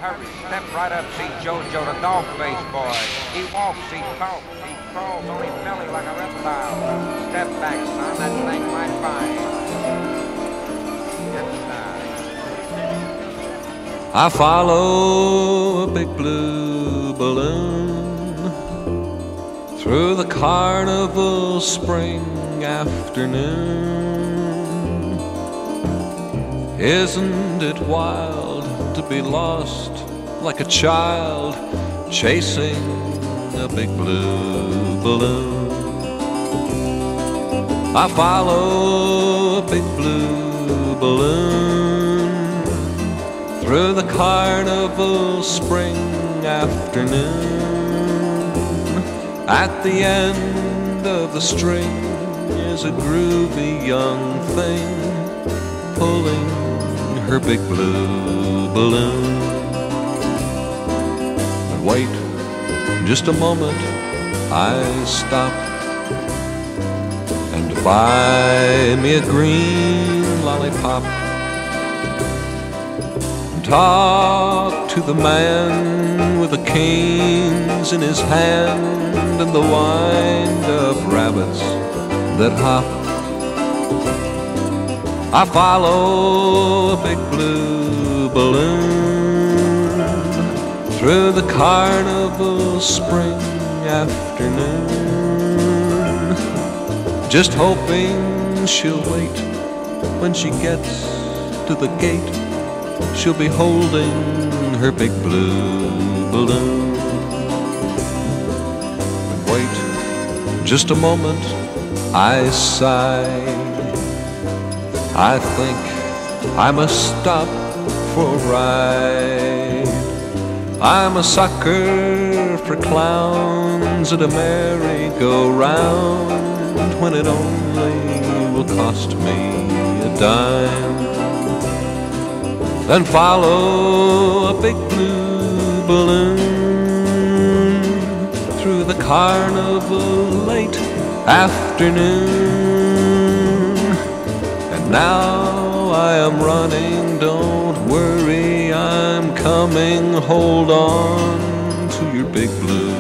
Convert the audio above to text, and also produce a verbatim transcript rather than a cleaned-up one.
hurry. Step right up, see Jojo, the dog-faced boy. He walks, he talks, he crawls on his belly like a reptile. Step back, son, that thing might bite. I follow a big blue balloon through the carnival spring afternoon. Isn't it wild to be lost like a child chasing a big blue balloon? I follow a big blue balloon through the carnival spring afternoon. At the end of the string is a groovy young thing pulling her big blue balloon. Wait just a moment, I stop and buy me a green lollipop. Talk to the man with the canes in his hand and the wind-up rabbits that hop. I follow a big blue balloon through the carnival spring afternoon, just hoping she'll wait. When she gets to the gate, she'll be holding her big blue balloon. Wait just a moment, I sigh. I think I must stop for a ride. I'm a sucker for clowns at a merry-go-round when it only will cost me a dime. Then follow a big blue balloon through the carnival late afternoon. And now I am running, don't worry, I'm coming. Hold on to your big blue